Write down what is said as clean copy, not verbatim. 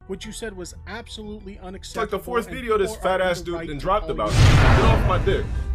which you said was absolutely unacceptable. It's like the fourth video this and fat far ass from the dude right then to dropped call about you it. Get off my dick.